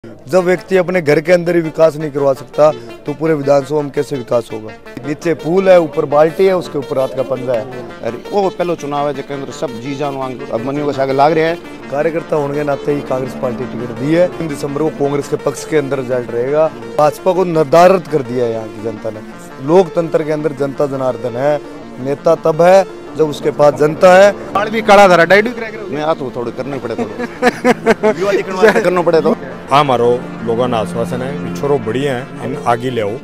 जब व्यक्ति अपने घर के अंदर ही विकास नहीं करवा सकता तो पूरे विधानसभा में कैसे विकास होगा। नीचे फूल है, ऊपर बाल्टी है, उसके ऊपर रात का पंजा है। अरे वो पहले चुनाव है जो अंदर सब जी जान अब मनियों के सागे लाग रहे हैं। कार्यकर्ता होने के नाते ही कांग्रेस पार्टी टिकट दी है। 3 दिसंबर को कांग्रेस के पक्ष के अंदर रिजल्ट रहेगा। भाजपा को नदारद कर दिया है यहाँ की जनता ने। लोकतंत्र के अंदर जनता जनार्दन है। नेता तब है जब उसके पास जनता है। बाल भी कड़ा धरा डाइड मैं आ तो थोड़ी करना पड़े तो करना पड़े तो हमारो लोगों का आश्वासन है छोरो बढ़िया है, इन आगे ले आओ।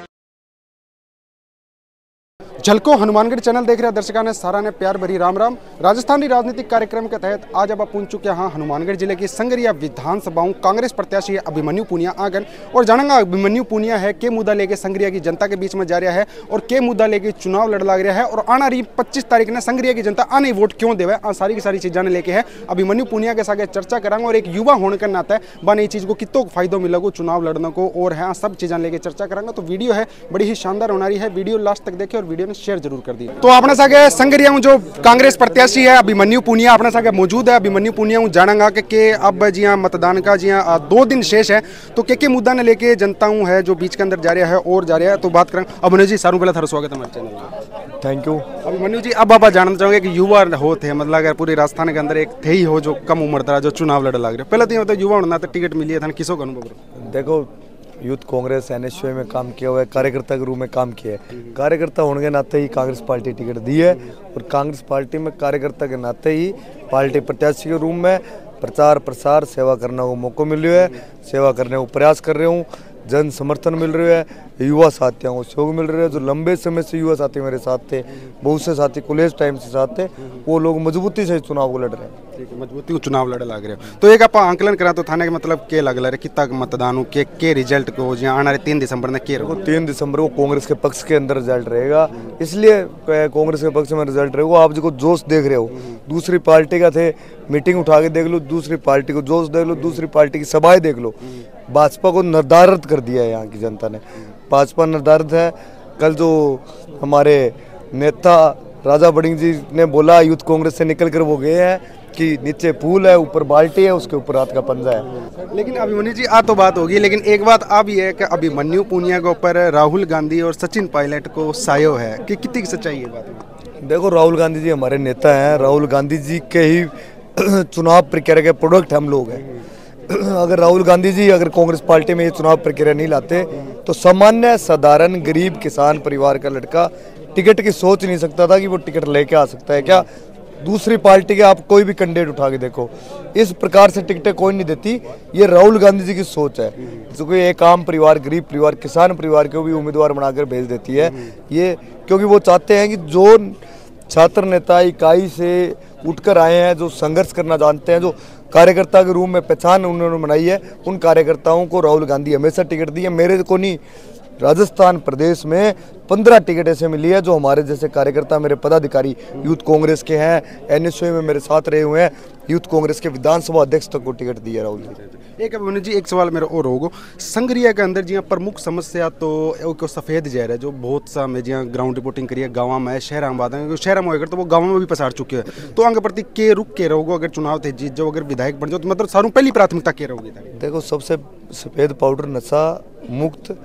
झलको हनुमानगढ़ चैनल देख रहे दर्शकों ने सारा ने प्यार भरी राम राम। राजस्थानी राजनीतिक कार्यक्रम के तहत आज अब आप पहुंच चुके हैं हनुमानगढ़ जिले की संगरिया विधानसभाओं कांग्रेस प्रत्याशी अभिमन्यु पुनिया आगन और जानेंगे अभिमन्यु पुनिया है के मुद्दा लेके संगरिया की जनता के बीच में जा रहा है और के मुद्दा लेके चुनाव लड़ लग रहा है और आना रही 25 तारीख ने संगरिया की जनता आने वोट क्यों देवे सारी की सारी चीजें लेके है अभिमन्यु पुनिया के साथ चर्चा करांगे और एक युवा होने के नाते बने चीज को कितो फायदो मिलेगा चुनाव लड़ने को और है सब चीजें लेके चर्चा करांगे। तो वीडियो है बड़ी ही शानदार होना रही है, वीडियो लास्ट तक देखे और वीडियो ने शेयर जरूर कर दी। तो अपने सागे संगरिया में जो कांग्रेस प्रत्याशी है अभिमन्यु पुनिया अपने सागे मौजूद है। अभिमन्यु पुनिया जानेंगा कि अब जिया मतदान का जिया 2 दिन शेष है तो के मुद्दा ने लेके जनता है जो बीच के अंदर जा रहा है और जा रहा है। तो बात करें अभिमन्यु जी, सारों पहले थारा स्वागत है हमारे चैनल में। Thank you. अभिमन्यु जी, अब आप जानना चाहोगे कि युवा हो थे मतलब अगर पूरे राजस्थान के अंदर एक थे ही हो जो कम उम्र था जो चुनाव लड़ लग रहे पहले तो ये होता युवा होना तो टिकट मिली है किसों का अनुभव? देखो, यूथ कांग्रेस एनएसयूआई में काम किया हुआ है, कार्यकर्ता के रूप में काम किया है। कार्यकर्ता होने के नाते ही कांग्रेस पार्टी टिकट दी है और कांग्रेस पार्टी में कार्यकर्ता के नाते ही पार्टी प्रत्याशी के रूप में प्रचार प्रसार सेवा करने को मौका मिल रहा है। सेवा करने को प्रयास कर रहे हूँ, जन समर्थन मिल रहा है, युवा साथियों को सहयोग मिल रहा है। जो लंबे समय से युवा साथी मेरे साथ थे, बहुत से साथी कॉलेज टाइम से साथ थे, वो लोग मजबूती से चुनाव को लड़ रहे हैं। ठीक है, मजबूती को चुनाव लड़ लग रहे हो तो एक आप आंकलन करा तो थाने के मतलब के लग रहे कितना मतदान हो के रिजल्ट को जो आने 3 दिसंबर ने के 3 दिसंबर को कांग्रेस के पक्ष के अंदर रिजल्ट रहेगा, इसलिए कांग्रेस के पक्ष में रिजल्ट रहेगा। आप जो जोश देख रहे हो दूसरी पार्टी का थे, मीटिंग उठा के देख लो, दूसरी पार्टी को जोश देख लो, दूसरी पार्टी की सभाएं देख लो। भाजपा को नदारद कर दिया है यहाँ की जनता ने। भाजपा नदारद है। कल जो हमारे नेता राजा बड़िंग जी ने बोला यूथ कांग्रेस से निकल कर वो गए हैं कि नीचे फूल है, ऊपर बाल्टी है, उसके ऊपर रात का पंजा है। लेकिन अभिमन्यु जी आ तो बात होगी, लेकिन एक बात अब ये है कि अभिमन्यु पुनिया के ऊपर राहुल गांधी और सचिन पायलट को सायो है कि कितनी सच्चाई है बात? देखो, राहुल गांधी जी हमारे नेता हैं। राहुल गांधी जी के ही चुनाव प्रक्रिया के प्रोडक्ट हम लोग हैं। अगर राहुल गांधी जी अगर कांग्रेस पार्टी में ये चुनाव प्रक्रिया नहीं लाते तो सामान्य साधारण गरीब किसान परिवार का लड़का टिकट की सोच नहीं सकता था कि वो टिकट लेके आ सकता है। क्या दूसरी पार्टी के आप कोई भी कैंडिडेट उठा के देखो, इस प्रकार से टिकटें कोई नहीं देती। ये राहुल गांधी जी की सोच है जो कि एक आम परिवार, गरीब परिवार, किसान परिवार को भी उम्मीदवार बनाकर भेज देती है। ये क्योंकि वो चाहते हैं कि जो छात्र नेता इकाई से उठकर आए हैं, जो संघर्ष करना जानते हैं, जो कार्यकर्ता के रूप में पहचान उन्होंने बनाई है, उन कार्यकर्ताओं को राहुल गांधी हमेशा टिकट दी है। मेरे को नहीं, राजस्थान प्रदेश में 15 टिकट ऐसे मिली है जो हमारे जैसे कार्यकर्ता, मेरे पदाधिकारी यूथ कांग्रेस के हैं, एनएसयूआई में मेरे साथ रहे हुए हैं, यूथ कांग्रेस के विधानसभा अध्यक्ष तक को टिकट दी है राहुल जी। एक अभिमन्यु जी, एक सवाल मेरा और होगा, संगरिया के अंदर जी प्रमुख समस्या तो सफेद जहर है जो बहुत सा में जी ग्राउंड रिपोर्टिंग करिए गाँव में, शहर में बात है, शहर में होकर तो वो गाँव में भी पसार चुके हैं। तो आगे प्रति के रुक के रहोगे अगर चुनाव थे जीत जाओ, अगर विधायक बन जाओ तो मतलब सारों पहली प्राथमिकता के रहोगे? देखो, सबसे सफेद पाउडर नशा मुक्त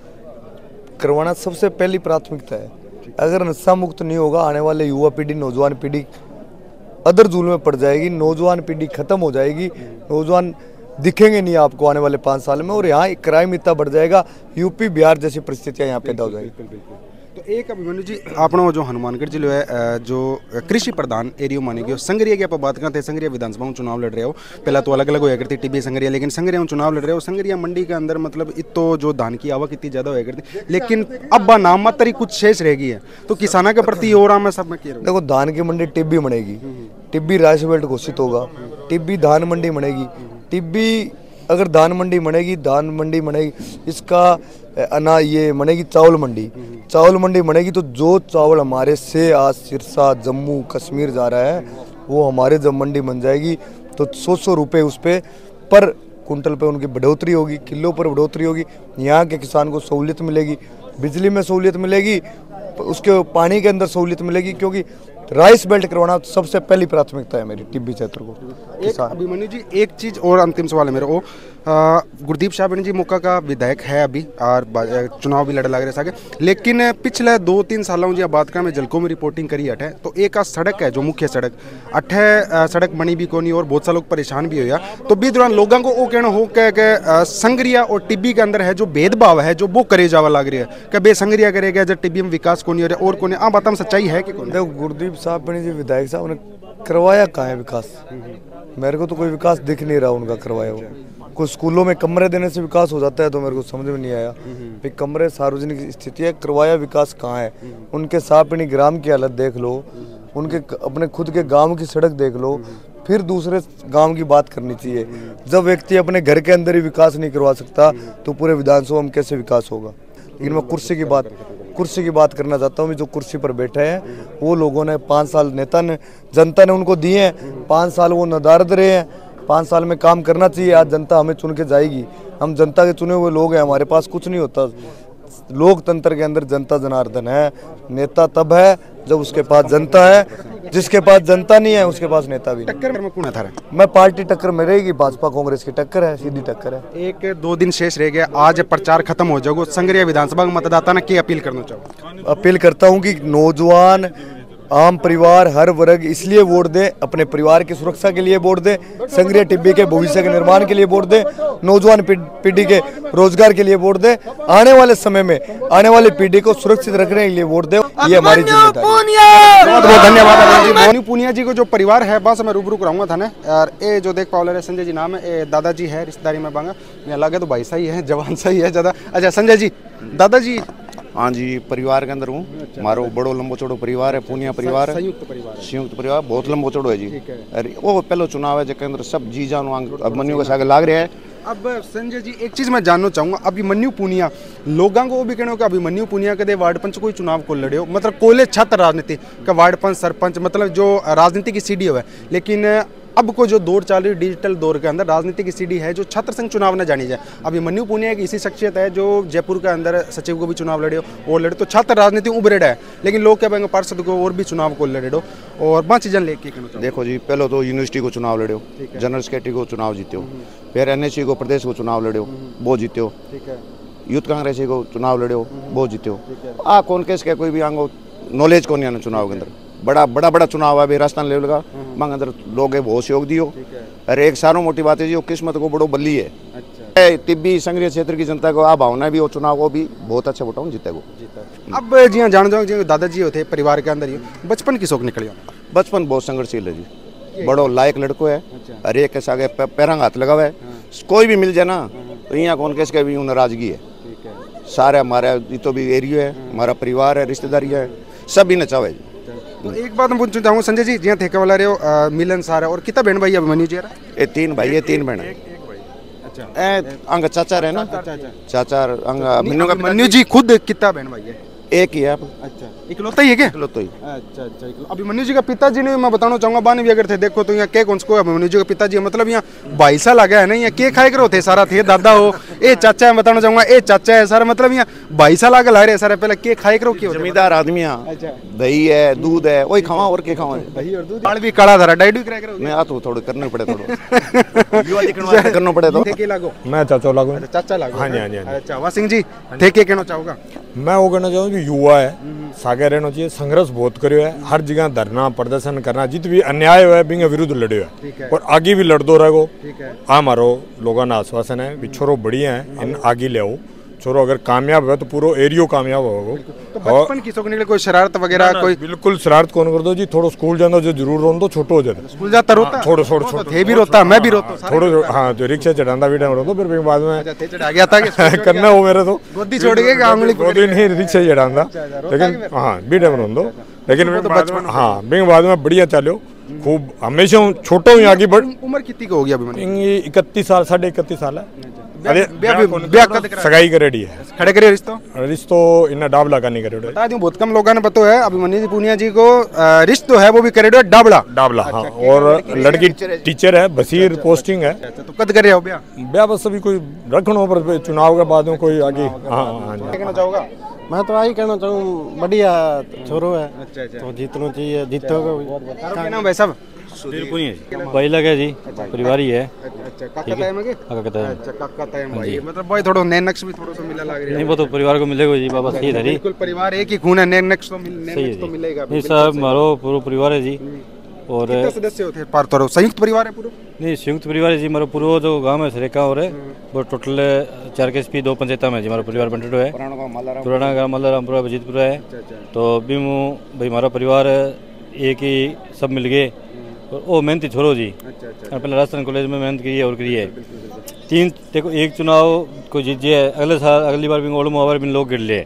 करवाना सबसे पहली प्राथमिकता है। अगर नशा मुक्त नहीं होगा, आने वाले युवा पीढ़ी, नौजवान पीढ़ी अदर जुल में पड़ जाएगी, नौजवान पीढ़ी खत्म हो जाएगी, नौजवान दिखेंगे नहीं आपको आने वाले 5 साल में और यहाँ क्राइम इतना बढ़ जाएगा, यूपी बिहार जैसी परिस्थितियाँ यहाँ पैदा हो जाएगी। तो एक अभिमन्यु जी, आपने जो हनुमानगढ़ जिले है जो कृषि प्रधान एरिया मानी गई, संगरिया की आप बात करते हैं, संगरिया विधानसभा में चुनाव लड़ रहे हो, पहला तो अलग अलग होया करती टिब्बी संगरिया, लेकिन संगरिया में चुनाव लड़ रहे हो। संगरिया मंडी के अंदर मतलब इतो जो धान की आवक इतनी ज्यादा होया करती, लेकिन अब नाम मात्र ही कुछ शेष रह गई है, तो किसानों के प्रति और मैं सब में देखो, धान की मंडी टिब्बी बनेगी, टिब्बी राइस बेल्ट घोषित होगा, टिब्बी धान मंडी बनेगी। टिब्बी अगर धान मंडी बनेगी, धान मंडी बनेगी, इसका ये बनेगी चावल मंडी, चावल मंडी बनेगी तो जो चावल हमारे से आज सिरसा, जम्मू कश्मीर जा रहा है वो हमारे जब मंडी बन जाएगी तो 100 रुपये उस पर कुंटल पे उनकी बढ़ोतरी होगी, किलो पर बढ़ोतरी होगी। यहाँ के किसान को सहूलियत मिलेगी, बिजली में सहूलियत मिलेगी, उसके पानी के अंदर सहूलियत मिलेगी, क्योंकि राइस बेल्ट करवाना सबसे पहली प्राथमिकता है मेरी टिब्बी क्षेत्र को। एक अभिमन्यु जी, एक चीज़ और अंतिम सवाल है मेरा, वो गुरदीप शाहबेन जी मौका का विधायक है अभी और चुनाव भी लड़ लग रहे सागे, लेकिन पिछले 2-3 सालों जी बात करें मैं जलको में रिपोर्टिंग करी अठे तो एक आ सड़क है जो मुख्य सड़क अठे सड़क बनी भी कोनी और बहुत सा लोग परेशान भी होया। तो भी दौरान लोगों को वो कहना हो कि संगरिया और टिब्बी के अंदर है जो भेदभाव है जो वो करे जावा लग रही है कि बे संगरिया करेगा जब टिब्बी में विकास कोनी हो रहा और कोने आ बात में सच्चाई है कि देखो गुरदीप शाहबेन जी विधायक साहब ने करवाया कहाँ है विकास? मेरे को तो कोई विकास दिख नहीं रहा उनका करवाया हुआ। कुछ स्कूलों में कमरे देने से विकास हो जाता है तो मेरे को समझ में नहीं आया। फिर कमरे सार्वजनिक स्थिति है, करवाया विकास कहाँ है? उनके शाहबेन ग्राम की हालत देख लो, उनके अपने खुद के गांव की सड़क देख लो, फिर दूसरे गांव की बात करनी चाहिए। जब व्यक्ति अपने घर के अंदर ही विकास नहीं करवा सकता तो पूरे विधानसभा में कैसे विकास होगा? लेकिन मैं कुर्सी की बात करना चाहता हूँ। जो कुर्सी पर बैठे हैं वो लोगों ने 5 साल जनता ने उनको दिए हैं, 5 साल वो नदारद रहे हैं, 5 साल में काम करना चाहिए। आज जनता हमें चुन के जाएगी, हम जनता के चुने हुए लोग हैं, हमारे पास कुछ नहीं होता। लोकतंत्र के अंदर जनता जनार्दन है। नेता तब है जब उसके पास जनता है, जिसके पास जनता नहीं है उसके पास नेता भी नहीं। टक्कर में कौन है थारा? मैं पार्टी टक्कर में रहेगी, भाजपा कांग्रेस की टक्कर है, सीधी टक्कर है। 1-2 दिन शेष रह गया, आज प्रचार खत्म हो जाएगा। संगरिया विधानसभा के मतदाता ने क्या अपील करना चाहो? अपील करता हूं कि नौजवान, आम परिवार, हर वर्ग इसलिए वोट दे, अपने परिवार की सुरक्षा के लिए वोट दे, संगरिया टिब्बी के भविष्य के निर्माण के लिए वोट दे, नौजवान पीढ़ी के रोजगार के लिए वोट दे, आने वाले समय में आने वाली पीढ़ी को सुरक्षित रखने के लिए वोट दे। ये हमारी जिम्मेदारी है। बहुत बहुत धन्यवाद अभिमन्यु पूनिया जी को जो परिवार है बस मैं रूबरू कराऊंगा था ना यार। ये जो देख पाओ संजय जी नाम है, दादाजी है रिश्तेदारी में बांगा, यहाँ लगे तो भाई सही है, जवान सही है ज़्यादा। अच्छा संजय जी, दादाजी? हाँ जी, परिवार के अंदर हूँ। हमारो बड़ो लंबो चौड़ो परिवार है, पूनिया परिवार है, संयुक्त परिवार बहुत लंबो चौड़ो है जी। अरे वो पहलो चुनाव है जिसके अंदर सब जी जान अभिमन्यु के सागे लाग रहे हैं। अब संजय जी एक चीज़ मैं जानना चाहूँगा, अभिमन्यु पूनिया लोगों को वो भी कहना हो कि अभिमन्यु पूनिया के दे वार्ड पंच कोई चुनाव को लड़े हो, मतलब कोले छत राजनीति का वार्ड पंच सरपंच मतलब जो राजनीति की सीढ़ी है। लेकिन अब को जो दौर चल रही डिजिटल दौर के अंदर राजनीति की सीढ़ी है जो छत्र संघ चुनाव न जानी जाए। अभिमन्यु पूनिया एक ऐसी शख्सियत है जो जयपुर के अंदर सचिव को भी चुनाव लड़े और लड़े, तो छत्र राजनीति उभरेड है। लेकिन लोग क्या कहेंगे पार्षद को और भी चुनाव को लड़े हो और 5 चीज़ें लेके देखो जी, पहले तो यूनिवर्सिटी को चुनाव लड़े हो, जनरल सेक्रेटरी को चुनाव जीते हो, फिर NSC को प्रदेश को चुनाव लड़े हो, वो जीते हो, यूथ कांग्रेस को चुनाव लड़े हो, वो जीते हो। आ कौन केस के कोई भी आंगो नॉलेज को नहीं आना चुनाव के अंदर। बड़ा चुनाव है अभी राजस्थान लेवल का, मांग अंदर लोग बहुत सहयोग दियो। अरे एक सारों मोटी बात है जी, वो किस्मत को बड़ो बल्ली है। अच्छा। तिब्बी संगरिया क्षेत्र की जनता को आ भावना भी वो चुनाव को भी बहुत अच्छा वोटाऊं जीतेगा। अब जी हाँ जान जाओ जी दादाजी होते परिवार के अंदर ही बचपन की शौक निकली? बचपन बहुत संघर्षशील है जी, बड़ो लायक लड़को है। अरे एक के आगे पैरंग हाथ लगा हुआ है, कोई भी मिल जाए ना तो यहाँ कौन कैसे के भी नाराजगी है। सारे हमारा तो भी एरिया है, हमारा परिवार है, रिश्तेदारी है, सब ही नचाव है। तो एक बात मैं पूछना चाहूँगा संजय जी, जी ठेके वाला रहे हो मिलन सारा और कितना बहन भाई अभिमन्यु जी? ये 3 भाई है, 3 बहन है। अंग चाचा है ना, चाचा अंग अभिमन्यु जी खुद कितना बहन भाई है? एक ही है। अच्छा, इकलौता ही है क्या? इकलौता ही। अच्छा। अभिमन्यु जी का पिताजी ने मैं बताना चाहूंगा बानी भी अगर थे देखो तो यहाँ के कौन को अभिमन्यु जी का पिताजी मतलब यहाँ 22 साल आ गया है ना, यहाँ के खाए करो थे सारा थे दादा हो ये चाचा है बताना चाहूंगा, ये चाचा है सारा मतलब यहाँ 22 साल आगे ला रहे सारे पहले के खाए करो क्यों? जमींदार आदमी यहाँ दही है, दूध है, वही खावा और के खावा। दही और दूध भी काला धारा डाइट भी कराया करो। मैं आ तो थोड़े करने पड़े, करना पड़े तो ठेके लागो। मैं चाचा लागू। चाचा लागो। हाँ जी। अच्छा वा सिंह जी ठेके कहना चाहूँगा? मैं वो कहना चाहूँ कि युवा है सागे रहना चाहिए, संघर्ष बहुत करियो है, हर जगह धरना प्रदर्शन करना, जित भी अन्याय है बिंगे विरुद्ध लड़ियो है और आगे भी लड़ दो रहेगो। हमारो लोगों का आश्वासन है भी छोरो बढ़िया है, इन आगे ले आओ। छोरो अगर कामयाब है तो पूरा एरियो कामयाब होगा। तो बचपन की शौक निकले कोई शरारत वगैरह? कोई बिल्कुल शरारत कौन कर दो जी, थोड़ा स्कूल जाना जो जरूर रोन दो, छोटो हो जाता स्कूल जाता रोता थोड़ा थे भी रोता, मैं भी रोता थोड़ा। हाँ जो रिक्शा चढ़ाता भी टाइम रोता, फिर बाद में चढ़ा गया था करना हो मेरे तो गोदी छोड़ के गोदी नहीं रिक्शा चढ़ाता, लेकिन हाँ भी टाइम रोन दो। लेकिन हाँ बिंग बाद में बढ़िया चलो खूब, हमेशा छोटो ही आगे बढ़। उम्र कितनी को हो गया अभी? 31 साल, 31.5 साल है। अरे सगाई करेडी है, खड़े करे रिश्तो इन्ना डाबला का नहीं करे। बता दूं बहुत कम लोगों ने पता है अभिमन्यु पूनिया जी को रिश्तो है वो भी करे डाबला। हाँ। और लड़की टीचर है, बसीर पोस्टिंग है। तो कद कर रहे हो ब्याह? बस अभी कोई रखना पर चुनाव के बाद में कोई आगे। हाँ कहना चाहोगा? मैं तो यही कहना चाहूँ बढ़िया छोरो है। तो जीतना चाहिए, जीतोगा। भाई साहब भाई लगे जी परिवार ही है। अच्छा काका तायम है काका तायम। अच्छा काका तायम भाई मतलब भाई थोड़ा नैन नक्श भी थोड़ा सा मिला लग रहा है। नहीं वो तो परिवार को मिलेगा जी बाबा सही धरी बिल्कुल परिवार एक ही खून है नैन नक्श तो मिलेगा। नहीं साहब मारो पूरा परिवार है जी। और कितने सदस्य होते हैं पर संयुक्त परिवार है पूरा? नहीं संयुक्त परिवार है जी मारो पूरा जो गांव है सरेका और है वो टोटल 4 केसपी 2 पंचायत में जी हमारा परिवार बंटेड है। पुराना गाँव मल्लारामपुरा बजीतपुरा है। तो भी भाई हमारा परिवार एक ही सब मिल गए और वो मेहनती छोड़ो जी। पहले राजस्थान कॉलेज में मेहनत की है और करी है। 3 देखो एक चुनाव को जीत जाए अगले साल अगली बार भी ओल्ड मोबाइल भी लोग गिर ले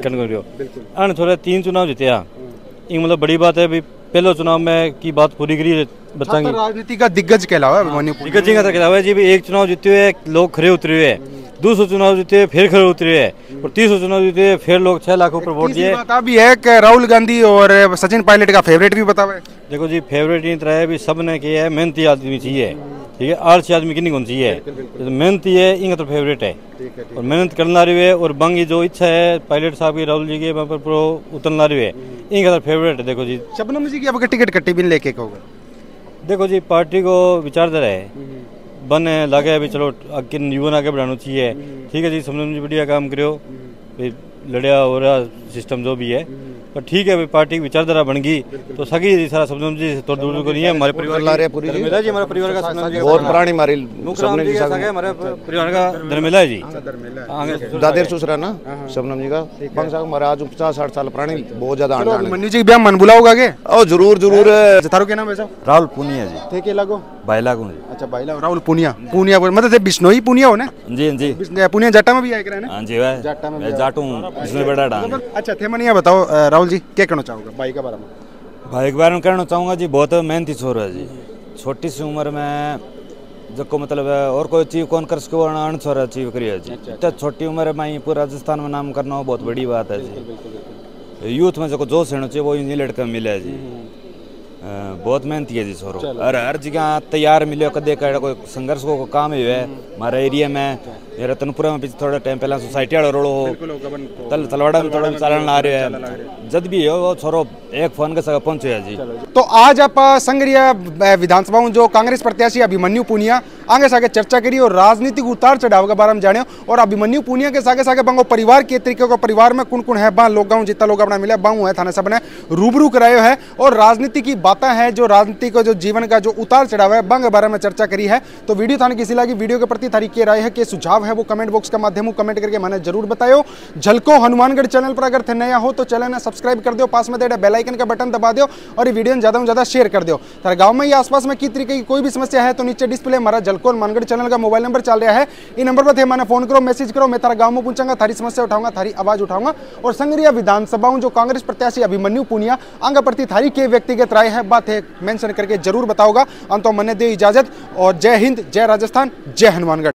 अन थोड़ा 3 चुनाव जीते ये मतलब बड़ी बात है। पहले चुनाव में की बात पूरी करी बताएंगे। राजनीति का दिग्गज कहलावा है दिग्गज का कहलावा है जी। एक चुनाव जीते हुए लोग खड़े उतरे हुए, दूसरा चुनाव जीते हुए फिर खड़े उतरे हुए और तीसरा चुनाव जीते हुए फिर लोग 6 लाख ऊपर वोट दिए। बात भी है कि राहुल गांधी और सचिन पायलट का फेवरेट भी बतावे। देखो जी फेवरेट नहीं तरह है भी सब ने किया है मेहनती आदमी चाहिए ठीक है। आलसी आदमी की नहीं कौन चाहिए तो मेहनती है इनका तो फेवरेट है और मेहनत करना रही है और बंगी जो इच्छा है पायलट साहब की राहुल जी के वहाँ पर उतरना रही है इनका तो फेवरेट है। देखो जी शबनम जी की अब टिकट कट्टी भी लेके कहोगे? देखो जी पार्टी को विचारधारा है बने लगे अभी चलो युवा आगे बढ़ाना चाहिए ठीक है जी। शबनम जी बढ़िया काम करो लड़िया हो रहा सिस्टम जो भी है पर ठीक है भाई पार्टी की विचारधारा बन गई तो सगी सारा शबनम जी तो दूर को नहीं है हमारे परिवार जी हमारे परिवार का बहुत पुरानी हमारी हमारे परिवार का धर्मिला है जी दादेर सुसरा ना शबनम जी का हमारा आज 50-60 साल पुरानी बहुत ज्यादा मन्नू जी ब्याह मन बुलाओगे आगे? ओ जरूर जरूर। थारो क्या नाम है? राहुल पुनिया जी थे के लागो भाई लागू जी। अच्छा भाई लागो राहुल पुनिया मतलब बिश्नोई पुनिया हो ना? जी जी पुनिया जाटा में भी आए ना? हां जी भाई जाटा में जाटू इसमें बड़ा डांग। अच्छा थे मनिया बताओ राहुल जी क्या कहना चाहोगे भाई के बारे में? भाई के बारे में कहना चाहूँगा जी बहुत मेहनती छोरा है जी। छोटी सी उम्र में जो को मतलब है और कोई अचीव कौन कर सको अन छोरा अचीव करिए जी। इतना छोटी उम्र में पूरे राजस्थान में नाम करना हो बहुत बड़ी बात है जी। यूथ में जो जोश होना चाहिए वो इन लड़का मिले है जी। बहुत मेहनती है जी छोरो और हर जगह तैयार मिले कदे कोई संघर्ष को काम है हमारे एरिया में रतनपुरा में पीछे थोड़ा टाइम पहले सोसाइटी वाला रोड हो तलवाड़ा में थोड़ा चालन आ रहे हैं जब भी हो वो छोरो एक फोन के साथ पहुंचे जी। तो आज आप संगरिया विधानसभा जो कांग्रेस प्रत्याशी अभिमन्यु पुनिया आगे सागे चर्चा करी और राजनीतिक उतार चढ़ाव के बारे में जाने और अभिमन्यु पुनिया के सागे सागे बंगो परिवार के तरीके को परिवार में कौन कौन है बा लोग गाँव जितना लोग अपना मिले बाऊ है थाने सब ने रूबरू कराए है और राजनीति की बातें हैं जो राजनीति को जो जीवन का जो उतार चढ़ाव है बंग बारे में चर्चा करी है। तो वीडियो थाने किसी लगी वीडियो के प्रति थारी के राय है कि सुझाव है वो कमेंट बॉक्स के माध्यम कमेंट करके मैंने जरूर बताओ। झलको हनुमानगढ़ चैनल पर अगर थे नया हो तो चैनल ने सब्सक्राइब कर दो पास में दे बेल आइकन का बटन दबा दो और ये वीडियो ज्यादा से ज्यादा शेयर कर दो। तारे गांव में या आसपास में किस तरीके की कोई भी समस्या है तो नीचे डिस्प्ले हमारा झलको हनुमानगढ़ चैनल का मोबाइल नंबर चल रहा है। इन नंबर पर थे मैंने फोन करो मैसेज करो मैं तारा गांव में पूछूंगा थारी समस्या उठाऊंगा थारी आवाज उठाऊंगा और संगरिया विधानसभा जो कांग्रेस प्रत्याशी अभिमन्यु पुनिया आंगा प्रति थारी के व्यक्तिगत राय है बात है मेंशन करके जरूर बताओगा। अंत मन दे इजाजत और जय हिंद जय राजस्थान जय हनुमानगढ़।